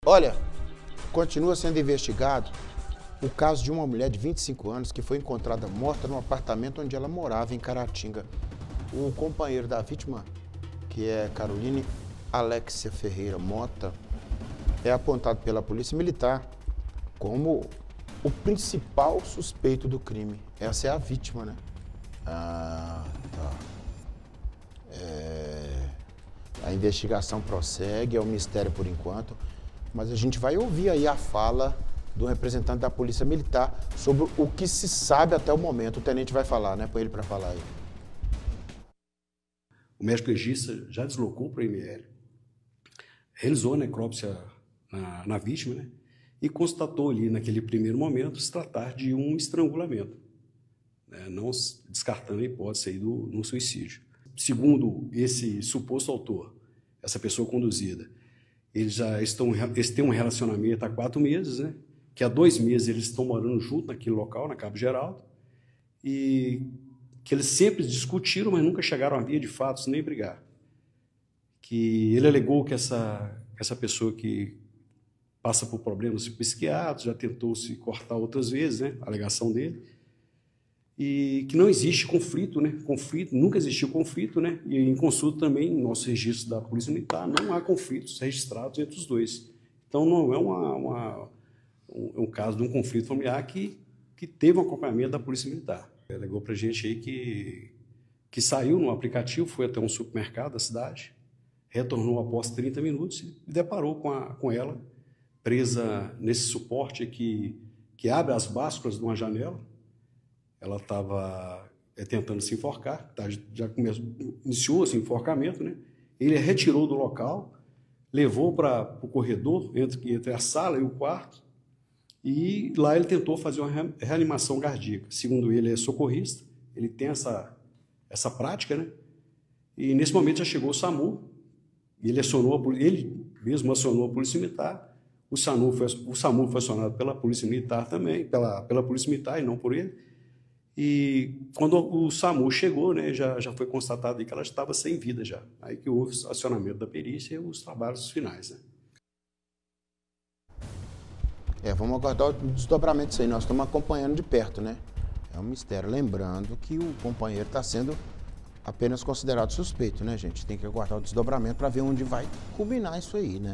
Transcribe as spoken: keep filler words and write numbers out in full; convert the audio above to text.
Olha, continua sendo investigado o caso de uma mulher de vinte e cinco anos que foi encontrada morta no apartamento onde ela morava, em Caratinga. O companheiro da vítima, que é Caroline Alexia Ferreira Mota, é apontado pela Polícia Militar como o principal suspeito do crime. Essa é a vítima, né? Ah, tá. É... A investigação prossegue, é um mistério por enquanto, mas a gente vai ouvir aí a fala do representante da Polícia Militar sobre o que se sabe até o momento. O tenente vai falar, né? Põe ele para falar aí. O médico legista já deslocou para o M L, realizou a necrópsia na, na vítima, né? E constatou ali, naquele primeiro momento, se tratar de um estrangulamento, né? Não descartando a hipótese aí do, do suicídio. Segundo esse suposto autor, essa pessoa conduzida, eles já estão, eles têm um relacionamento há quatro meses, né? Que há dois meses eles estão morando junto naquele local, na Cabo Geraldo, e que eles sempre discutiram, mas nunca chegaram a via de fatos nem brigar. Que ele alegou que essa, essa pessoa que passa por problemas psiquiátricos, já tentou se cortar outras vezes, né? A alegação dele, e que não existe conflito, né? Conflito, nunca existiu conflito, né? E em consulta também, no nosso registro da Polícia Militar, não há conflitos registrados entre os dois. Então não é uma, uma, um, um caso de um conflito familiar que, que teve um acompanhamento da Polícia Militar. Ele alegou para a gente aí que, que saiu no aplicativo, foi até um supermercado da cidade, retornou após trinta minutos e deparou com, a, com ela presa nesse suporte que, que abre as básculas de uma janela. Ela estava é, tentando se enforcar, tá, já começou, iniciou esse enforcamento, né? Ele a retirou do local, levou para o corredor, entre, entre a sala e o quarto, e lá ele tentou fazer uma reanimação cardíaca. Segundo ele, é socorrista, ele tem essa, essa prática, né? E nesse momento já chegou o SAMU, e ele, acionou a, ele mesmo acionou a Polícia Militar, o SAMU foi, o SAMU foi acionado pela Polícia Militar também, pela, pela Polícia Militar e não por ele. E quando o SAMU chegou, né, já, já foi constatado que ela estava sem vida já. Aí que houve o acionamento da perícia e os trabalhos finais, né? É, vamos aguardar o desdobramento disso aí. Nós estamos acompanhando de perto, né? É um mistério. Lembrando que o companheiro está sendo apenas considerado suspeito, né, gente? Tem que aguardar o desdobramento para ver onde vai culminar isso aí, né?